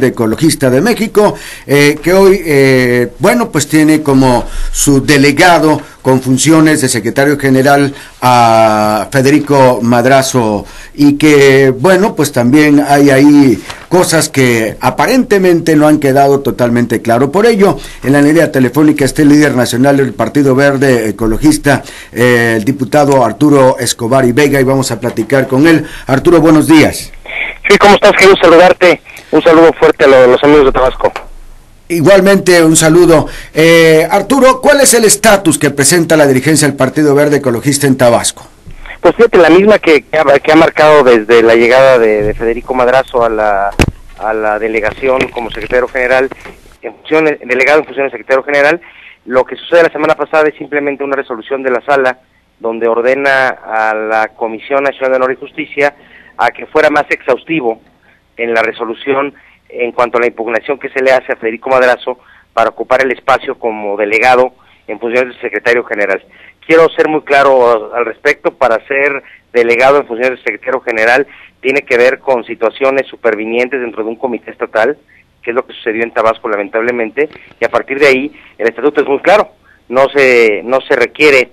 Ecologista de México, que hoy, bueno, pues tiene como su delegado con funciones de secretario general a Federico Madrazo, y que, bueno, pues también hay ahí cosas que aparentemente no han quedado totalmente claro. Por ello, en la línea telefónica está el líder nacional del Partido Verde Ecologista, el diputado Arturo Escobar y Vega, y vamos a platicar con él. Arturo, buenos días. Sí, ¿cómo estás? Quiero saludarte. Un saludo fuerte a los amigos de Tabasco. Igualmente, un saludo. Arturo, ¿cuál es el estatus que presenta la dirigencia del Partido Verde Ecologista en Tabasco? Pues fíjate, la misma que ha marcado desde la llegada de Federico Madrazo a la delegación como secretario general, delegado en funciones de secretario general. Lo que sucede la semana pasada es simplemente una resolución de la sala donde ordena a la Comisión Nacional de Honor y Justicia a que fuera más exhaustivo en la resolución en cuanto a la impugnación que se le hace a Federico Madrazo para ocupar el espacio como delegado en funciones de secretario general. Quiero ser muy claro al respecto: para ser delegado en funciones de secretario general tiene que ver con situaciones supervinientes dentro de un comité estatal, que es lo que sucedió en Tabasco lamentablemente, y a partir de ahí el estatuto es muy claro: no se requiere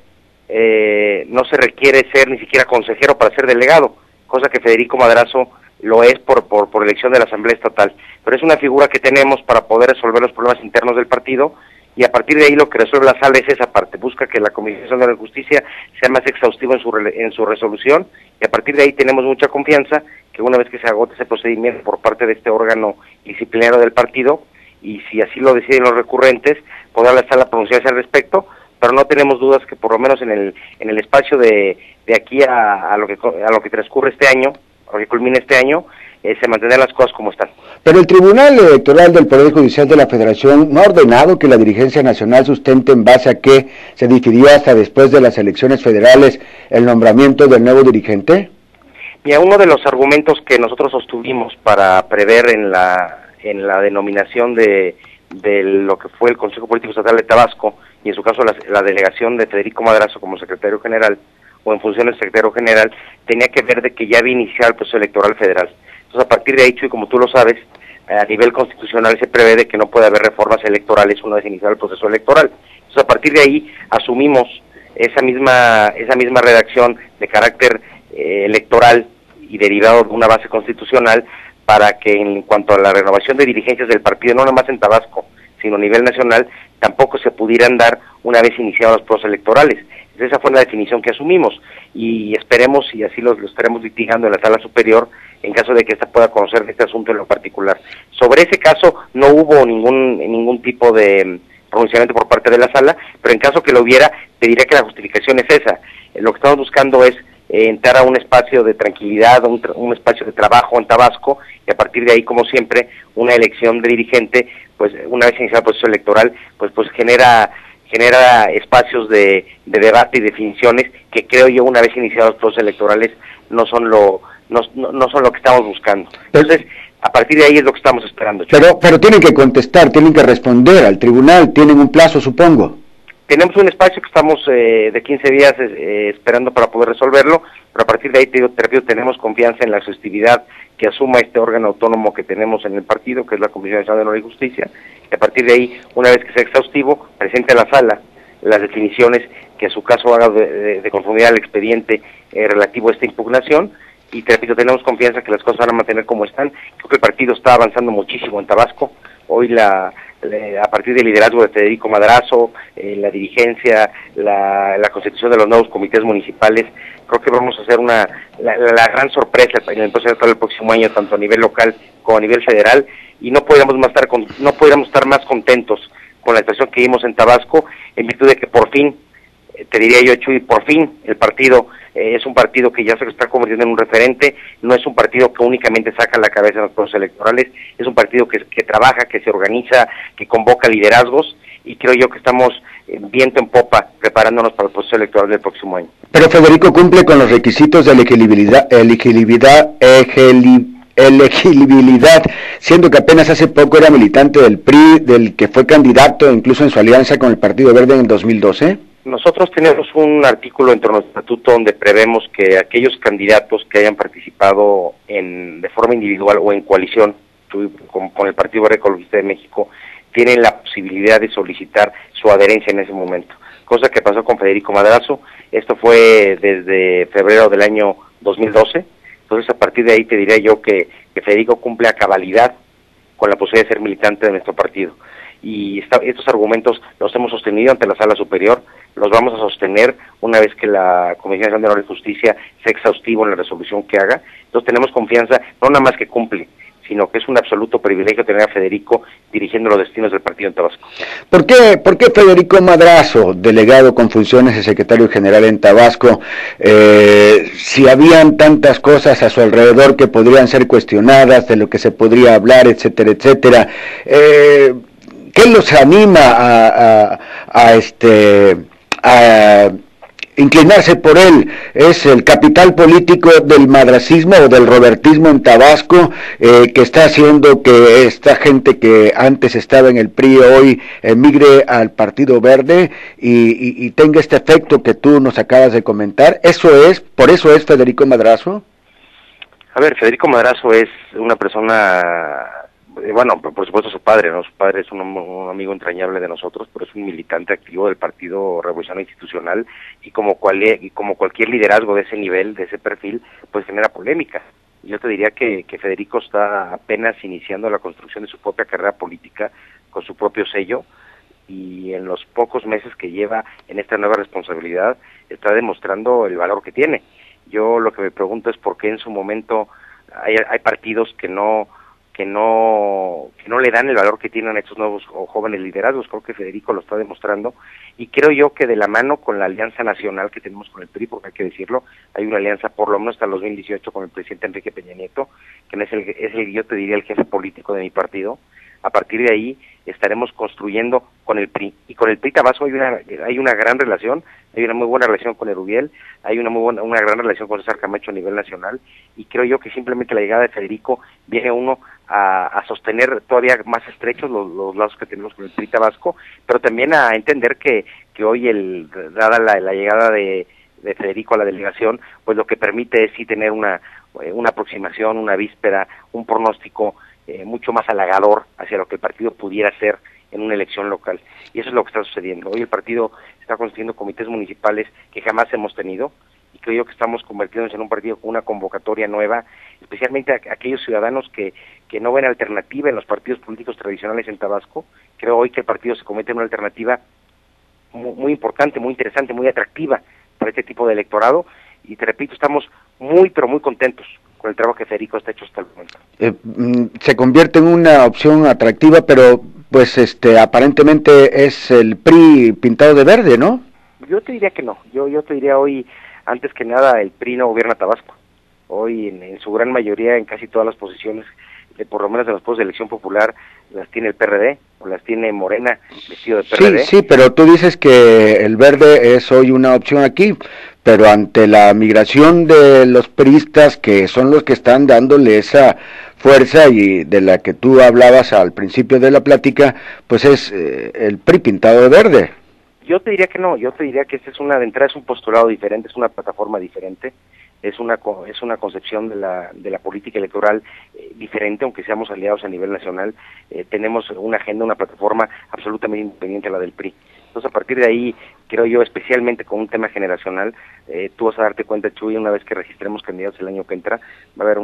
ser ni siquiera consejero para ser delegado, cosa que Federico Madrazo lo es por elección de la Asamblea Estatal, pero es una figura que tenemos para poder resolver los problemas internos del partido, y a partir de ahí lo que resuelve la sala es esa parte: busca que la Comisión de Justicia sea más exhaustiva en su resolución, y a partir de ahí tenemos mucha confianza que una vez que se agote ese procedimiento por parte de este órgano disciplinario del partido, y si así lo deciden los recurrentes, podrá la sala pronunciarse al respecto, pero no tenemos dudas que por lo menos en el espacio de aquí a lo que transcurre este año, o que culmine este año, se mantendrán las cosas como están. Pero el Tribunal Electoral del Poder Judicial de la Federación no ha ordenado que la dirigencia nacional sustente en base a que se difirió hasta después de las elecciones federales el nombramiento del nuevo dirigente. Mira, uno de los argumentos que nosotros sostuvimos para prever en la denominación de lo que fue el Consejo Político Estatal de Tabasco, y en su caso la delegación de Federico Madrazo como secretario general, o en funciones de secretario general, tenía que ver de que ya había iniciado el proceso electoral federal. Entonces, a partir de ahí, y como tú lo sabes, a nivel constitucional se prevé de que no puede haber reformas electorales una vez iniciado el proceso electoral. Entonces, a partir de ahí asumimos esa misma redacción de carácter electoral y derivado de una base constitucional, para que en cuanto a la renovación de dirigencias del partido, no nomás en Tabasco, sino a nivel nacional, tampoco se pudieran dar una vez iniciados los procesos electorales. Esa fue la definición que asumimos, y esperemos, y así lo estaremos litigando en la sala superior, en caso de que ésta pueda conocer este asunto en lo particular. Sobre ese caso no hubo ningún tipo de pronunciamiento por parte de la sala, pero en caso que lo hubiera, te diría que la justificación es esa. Lo que estamos buscando es entrar a un espacio de tranquilidad, un espacio de trabajo en Tabasco, y a partir de ahí, como siempre, una elección de dirigente, pues una vez iniciado el proceso electoral, pues genera espacios de debate y definiciones que, creo yo, una vez iniciados los procesos electorales, no son lo que estamos buscando. Entonces, a partir de ahí es lo que estamos esperando. Pero tienen que contestar, tienen que responder al tribunal, tienen un plazo, supongo. Tenemos un espacio que estamos de 15 días esperando para poder resolverlo, pero a partir de ahí, te repito, tenemos confianza en la exhaustividad que asuma este órgano autónomo que tenemos en el partido, que es la Comisión Nacional de Honor y Justicia, y a partir de ahí, una vez que sea exhaustivo, presente a la sala las definiciones que a su caso haga de conformidad al expediente relativo a esta impugnación, y te repito, tenemos confianza que las cosas van a mantener como están. Creo que el partido está avanzando muchísimo en Tabasco. Hoy a partir del liderazgo de Federico Madrazo, la dirigencia, la constitución de los nuevos comités municipales, creo que vamos a hacer la gran sorpresa en el proceso electoral del próximo año, tanto a nivel local como a nivel federal, y no podríamos estar más contentos con la situación que vimos en Tabasco, en virtud de que por fin, te diría yo, Chuy, por fin el partido es un partido que ya se está convirtiendo en un referente, no es un partido que únicamente saca la cabeza en los procesos electorales, es un partido que trabaja, que se organiza, que convoca liderazgos, y creo yo que estamos viento en popa preparándonos para el proceso electoral del próximo año. Pero Federico cumple con los requisitos de elegibilidad, siendo que apenas hace poco era militante del PRI, del que fue candidato incluso en su alianza con el Partido Verde en el 2012. Nosotros tenemos un artículo dentro de nuestro estatuto donde prevemos que aquellos candidatos que hayan participado de forma individual o en coalición con el Partido Verde Ecologista de México, tienen la posibilidad de solicitar su adherencia en ese momento, cosa que pasó con Federico Madrazo. Esto fue desde febrero del año 2012, entonces a partir de ahí te diría yo que Federico cumple a cabalidad con la posibilidad de ser militante de nuestro partido. Y estos argumentos los hemos sostenido ante la Sala Superior, los vamos a sostener una vez que la Comisión Nacional de Honor y Justicia sea exhaustivo en la resolución que haga. Entonces tenemos confianza, no nada más que cumple, sino que es un absoluto privilegio tener a Federico dirigiendo los destinos del partido en Tabasco. ¿Por qué Federico Madrazo, delegado con funciones de secretario general en Tabasco, si habían tantas cosas a su alrededor que podrían ser cuestionadas, de lo que se podría hablar, etcétera, etcétera, ¿qué los anima a inclinarse por él? ¿Es el capital político del madracismo o del robertismo en Tabasco que está haciendo que esta gente que antes estaba en el PRI hoy emigre al Partido Verde y tenga este efecto que tú nos acabas de comentar? ¿Por eso es Federico Madrazo? A ver, Federico Madrazo es una persona, bueno, por supuesto su padre, ¿no? Su padre es un amigo entrañable de nosotros, pero es un militante activo del Partido Revolucionario Institucional y como cualquier liderazgo de ese nivel, de ese perfil, pues genera polémica. Yo te diría que Federico está apenas iniciando la construcción de su propia carrera política, con su propio sello, y en los pocos meses que lleva en esta nueva responsabilidad, está demostrando el valor que tiene. Yo lo que me pregunto es por qué en su momento hay partidos que no le dan el valor que tienen a estos nuevos o jóvenes liderazgos. Creo que Federico lo está demostrando, y creo yo que de la mano con la alianza nacional que tenemos con el PRI, porque hay que decirlo, hay una alianza por lo menos hasta el 2018 con el presidente Enrique Peña Nieto, que yo te diría el jefe político de mi partido. A partir de ahí estaremos construyendo con el PRI, y con el PRI Tabasco hay una gran relación, hay una muy buena relación con Erubiel, hay una gran relación con César Camacho a nivel nacional, y creo yo que simplemente la llegada de Federico viene a sostener todavía más estrechos los lazos que tenemos con el PRI Tabasco, pero también a entender que hoy dada la llegada de Federico a la delegación, pues lo que permite es sí tener una aproximación, una víspera, un pronóstico mucho más halagador hacia lo que el partido pudiera ser en una elección local. Y eso es lo que está sucediendo. Hoy el partido está constituyendo comités municipales que jamás hemos tenido, y creo yo que estamos convirtiéndonos en un partido con una convocatoria nueva, especialmente a aquellos ciudadanos que no ven alternativa en los partidos políticos tradicionales en Tabasco. Creo hoy que el partido se convierte en una alternativa muy importante, muy interesante, muy atractiva para este tipo de electorado, y te repito, estamos muy, pero muy contentos con el trabajo que Federico está hecho hasta el momento. Se convierte en una opción atractiva, pero pues aparentemente es el PRI pintado de verde, ¿no? Yo te diría que no. Yo te diría hoy, antes que nada, el PRI no gobierna Tabasco. Hoy en su gran mayoría, en casi todas las posiciones, por lo menos en los puestos de elección popular, las tiene el PRD o las tiene Morena vestido de PRD. Sí, pero tú dices que el verde es hoy una opción aquí, pero ante la migración de los priistas, que son los que están dándole esa fuerza y de la que tú hablabas al principio de la plática, pues es el PRI pintado de verde. Yo te diría que no, yo te diría que esta de entrada es un postulado diferente, es una plataforma diferente, es una concepción de la política electoral diferente, aunque seamos aliados a nivel nacional. Tenemos una agenda, una plataforma absolutamente independiente a la del PRI. Entonces, a partir de ahí, creo yo, especialmente con un tema generacional, tú vas a darte cuenta, Chuy, una vez que registremos candidatos el año que entra, va a haber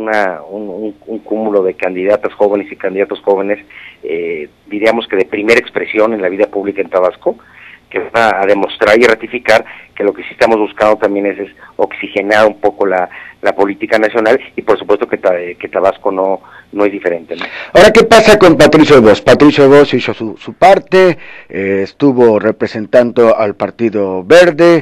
un cúmulo de candidatas jóvenes y candidatos jóvenes, diríamos que de primera expresión en la vida pública en Tabasco, que va a demostrar y ratificar que lo que sí estamos buscando también es oxigenar un poco la política nacional, y por supuesto que Tabasco no es diferente, ¿no? Ahora, ¿qué pasa con Patricio Voz? Patricio Voz hizo su parte, estuvo representando al Partido Verde,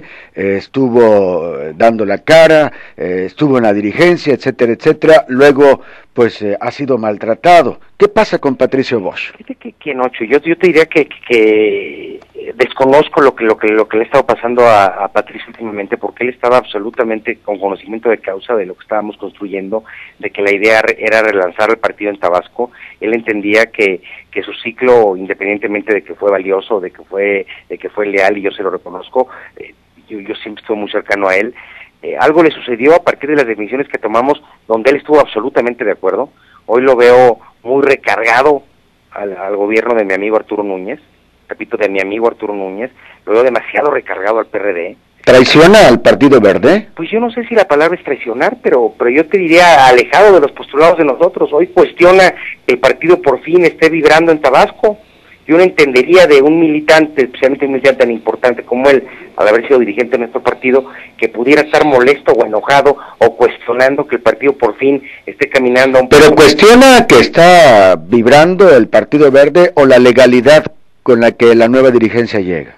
estuvo dando la cara, estuvo en la dirigencia, etcétera, etcétera. Luego, pues, ha sido maltratado. ¿Qué pasa con Patricio Voz? Que no, Chuy, yo te diría que desconozco lo que le ha estado pasando a Patricio últimamente, porque él estaba absolutamente con conocimiento de causa de lo que estábamos construyendo, de que la idea era relanzar el partido en Tabasco. Él entendía que su ciclo, independientemente de que fue valioso, de que fue leal, y yo se lo reconozco, yo siempre estuve muy cercano a él. Algo le sucedió a partir de las definiciones que tomamos, donde él estuvo absolutamente de acuerdo. Hoy lo veo muy recargado al gobierno de mi amigo Arturo Núñez, repito, de mi amigo Arturo Núñez, lo veo demasiado recargado al PRD. ¿Traiciona al Partido Verde? Pues yo no sé si la palabra es traicionar, pero yo te diría alejado de los postulados de nosotros. Hoy cuestiona que el partido por fin esté vibrando en Tabasco. Yo no entendería de un militante, especialmente un militante tan importante como él, al haber sido dirigente de nuestro partido, que pudiera estar molesto o enojado o cuestionando que el partido por fin esté caminando a un... ¿Pero cuestiona que está vibrando el Partido Verde o la legalidad con la que la nueva dirigencia llega?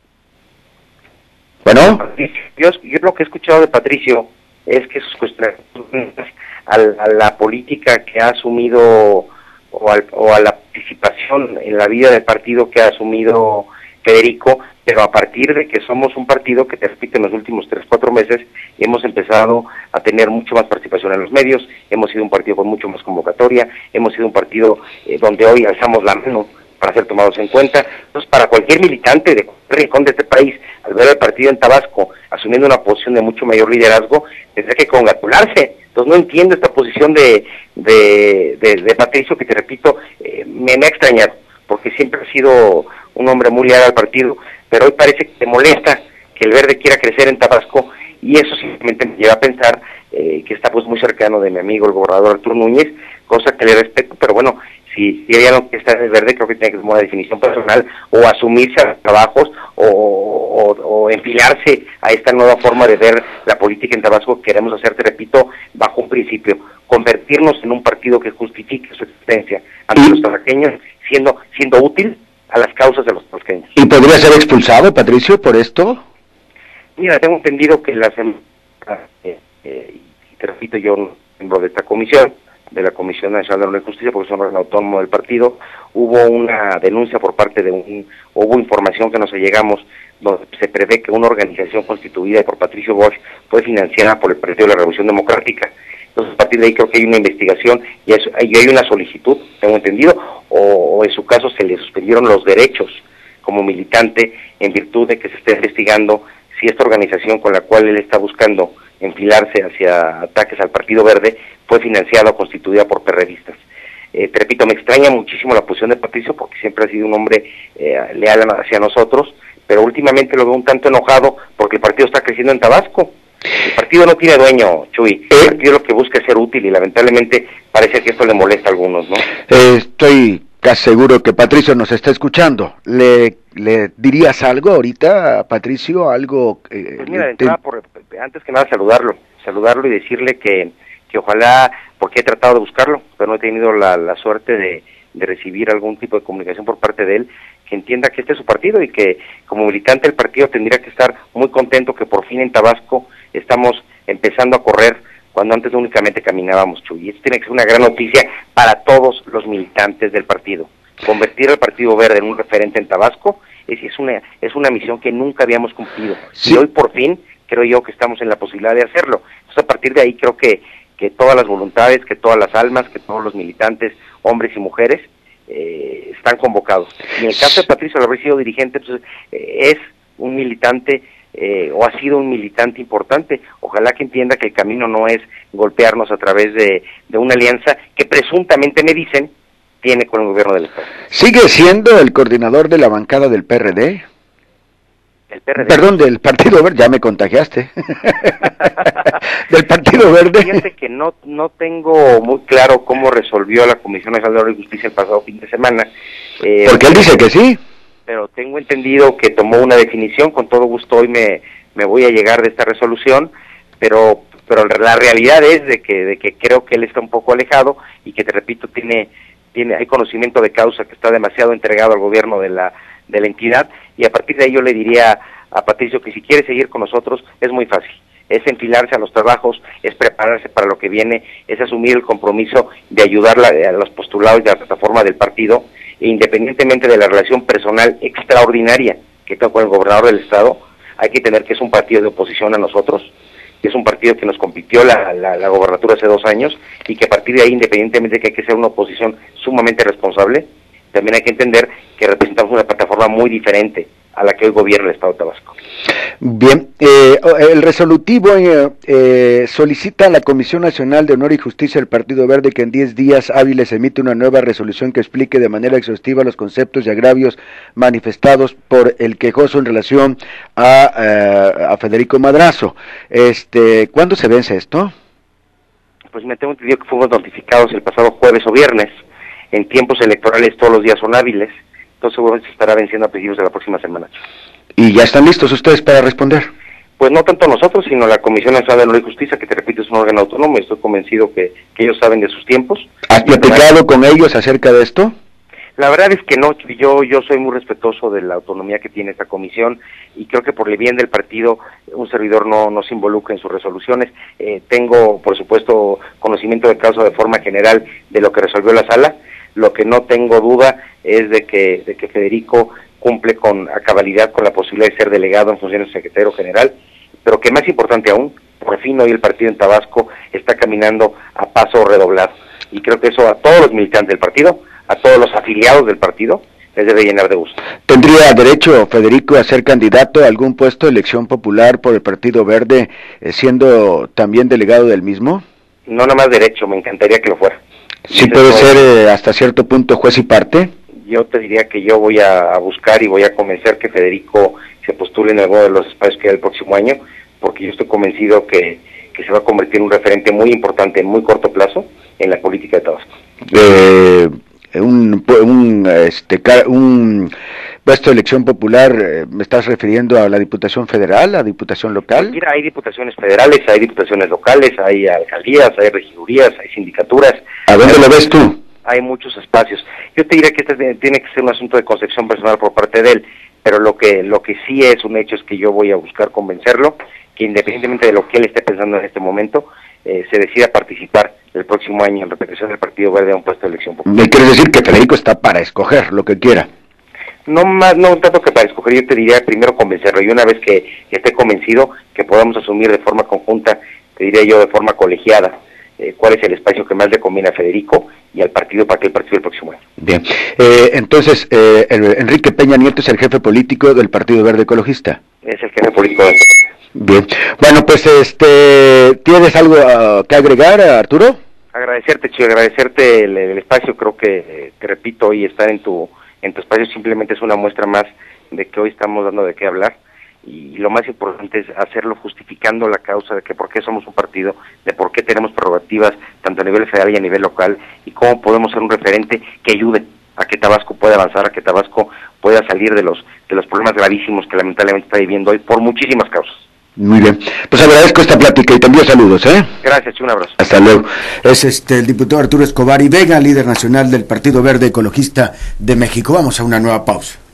Bueno, yo lo que he escuchado de Patricio es que sus cuestionamientos a la política que ha asumido o a la participación en la vida del partido que ha asumido Federico, pero a partir de que somos un partido que, te repito, en los últimos 3-4 meses hemos empezado a tener mucho más participación en los medios, hemos sido un partido con mucho más convocatoria, hemos sido un partido donde hoy alzamos la mano para ser tomados en cuenta. Entonces, para cualquier militante de cualquier rincón de este país, al ver al partido en Tabasco asumiendo una posición de mucho mayor liderazgo, tendrá que congratularse. Entonces, no entiendo esta posición de Patricio, que te repito, me ha extrañado, porque siempre ha sido un hombre muy leal al partido, pero hoy parece que te molesta que el Verde quiera crecer en Tabasco, y eso simplemente me lleva a pensar que está pues muy cercano de mi amigo el gobernador Arturo Núñez, cosa que le respeto, pero bueno, si ella no está en el Verde, creo que tiene que tomar una definición personal o asumirse a los trabajos o enfilarse a esta nueva forma de ver la política en Tabasco que queremos hacer, te repito, bajo un principio, convertirnos en un partido que justifique su existencia ante los tabaqueños, siendo útil a las causas de los tabasqueños. ¿Y podría ser expulsado, Patricio, por esto? Mira, tengo entendido que te repito, yo miembro de esta comisión, de la Comisión Nacional de la Justicia, porque son órgano autónomo del partido, hubo una denuncia por parte hubo información que nos llegamos, donde se prevé que una organización constituida por Patricio Bosch fue financiada por el Partido de la Revolución Democrática. Entonces, a partir de ahí creo que hay una investigación y hay una solicitud, tengo entendido, o en su caso se le suspendieron los derechos como militante en virtud de que se esté investigando si esta organización con la cual él está buscando enfilarse hacia ataques al Partido Verde fue financiada o constituida por perredistas. Te repito, me extraña muchísimo la posición de Patricio porque siempre ha sido un hombre leal hacia nosotros, pero últimamente lo veo un tanto enojado porque el partido está creciendo en Tabasco. El partido no tiene dueño, Chuy. El partido lo que busca es ser útil y lamentablemente parece que esto le molesta a algunos, ¿no? Estoy casi seguro que Patricio nos está escuchando. ¿Le dirías algo ahorita a Patricio? Algo. Pues mira, de entrada, antes que nada saludarlo y decirle que ojalá, porque he tratado de buscarlo, pero no he tenido la suerte de recibir algún tipo de comunicación por parte de él, que entienda que este es su partido y que como militante del partido tendría que estar muy contento que por fin en Tabasco estamos empezando a correr cuando antes únicamente caminábamos, Chuy. Esto tiene que ser una gran noticia para todos los militantes del partido. Convertir al Partido Verde en un referente en Tabasco es una misión que nunca habíamos cumplido. Sí. Y hoy por fin creo yo que estamos en la posibilidad de hacerlo. Entonces a partir de ahí creo que todas las voluntades, que todas las almas, que todos los militantes, hombres y mujeres, están convocados. Y en el caso de Patricio, al haber sido dirigente, pues, es un militante o ha sido un militante importante. Ojalá que entienda que el camino no es golpearnos a través de una alianza que presuntamente me dicen tiene con el gobierno del Estado. ¿Sigue siendo el coordinador de la bancada del PRD? El PRD. Perdón, del Partido Verde, ya me contagiaste. Del Partido Verde. Fíjate que no tengo muy claro cómo resolvió la Comisión Nacional de Justicia el pasado fin de semana. Porque él dice que sí. Pero tengo entendido que tomó una definición, con todo gusto hoy me voy a llegar de esta resolución, pero la realidad es de que creo que él está un poco alejado y que, te repito, hay conocimiento de causa, que está demasiado entregado al gobierno de la entidad, y a partir de ahí yo le diría a Patricio que si quiere seguir con nosotros es muy fácil, es enfilarse a los trabajos, es prepararse para lo que viene, es asumir el compromiso de ayudar a los postulados de la plataforma del partido, e independientemente de la relación personal extraordinaria que tengo con el gobernador del estado, hay que tener que es un partido de oposición a nosotros, que es un partido que nos compitió la gobernatura hace 2 años, y que a partir de ahí, independientemente de que hay que ser una oposición sumamente responsable, también hay que entender que representamos una plataforma muy diferente a la que hoy gobierna el Estado de Tabasco. Bien, el resolutivo solicita a la Comisión Nacional de Honor y Justicia del Partido Verde que en 10 días hábiles emite una nueva resolución que explique de manera exhaustiva los conceptos y agravios manifestados por el quejoso en relación a Federico Madrazo. ¿Cuándo se vence esto? Pues me tengo entendido que fuimos notificados el pasado jueves o viernes. En tiempos electorales todos los días son hábiles, entonces seguramente se estará venciendo a principios de la próxima semana. ¿Y ya están listos ustedes para responder? Pues no tanto nosotros, sino la Comisión Nacional de Honor y Justicia, que te repito es un órgano autónomo, y estoy convencido que ellos saben de sus tiempos. ¿Has platicado con ellos acerca de esto? La verdad es que no, yo soy muy respetuoso de la autonomía que tiene esta comisión y creo que por el bien del partido un servidor no se involucra en sus resoluciones. Tengo, por supuesto, conocimiento de causa de forma general de lo que resolvió la sala. Lo que no tengo duda es de que Federico cumple a cabalidad con la posibilidad de ser delegado en funciones de secretario general, pero que más importante aún, por fin hoy el partido en Tabasco está caminando a paso redoblado. Y creo que eso a todos los militantes del partido, a todos los afiliados del partido, les debe llenar de gusto. ¿Tendría derecho Federico a ser candidato a algún puesto de elección popular por el Partido Verde, siendo también delegado del mismo? No nada más derecho, me encantaría que lo fuera. ¿Sí puede ser hasta cierto punto juez y parte? Yo te diría que yo voy a buscar y voy a convencer que Federico se postule en alguno de los espacios que hay el próximo año, porque yo estoy convencido que se va a convertir en un referente muy importante en muy corto plazo en la política de Tabasco. Un puesto de elección popular, ¿me estás refiriendo a la Diputación Federal, a Diputación Local? Mira, hay diputaciones federales, hay diputaciones locales, hay alcaldías, hay regidurías, hay sindicaturas. ¿A dónde lo ves tú? Hay muchos espacios. Yo te diría que este tiene que ser un asunto de concepción personal por parte de él, pero lo que sí es un hecho es que yo voy a buscar convencerlo, que independientemente de lo que él esté pensando en este momento, se decida participar el próximo año en representación del Partido Verde a un puesto de elección popular. ¿Me quieres decir que Federico está para escoger lo que quiera? No tanto que para escoger, yo te diría primero convencerlo, y una vez que esté convencido, que podamos asumir de forma conjunta, te diría yo de forma colegiada, cuál es el espacio que más le conviene a Federico y al partido para que él participe el próximo año. Bien, entonces, Enrique Peña Nieto es el jefe político del Partido Verde Ecologista. Es el jefe político de esto. Bien, bueno, pues ¿tienes algo que agregar, Arturo? Agradecerte, Chico, agradecerte el espacio. Creo que, te repito, hoy estar en tu espacio simplemente es una muestra más de que hoy estamos dando de qué hablar, y lo más importante es hacerlo justificando la causa de que por qué somos un partido, de por qué tenemos prerrogativas tanto a nivel federal y a nivel local, y cómo podemos ser un referente que ayude a que Tabasco pueda avanzar, a que Tabasco pueda salir de los problemas gravísimos que lamentablemente está viviendo hoy por muchísimas causas. Muy bien, pues agradezco esta plática y te envío saludos, Gracias, un abrazo. Hasta luego. Es el diputado Arturo Escobar y Vega, líder nacional del Partido Verde Ecologista de México. Vamos a una nueva pausa.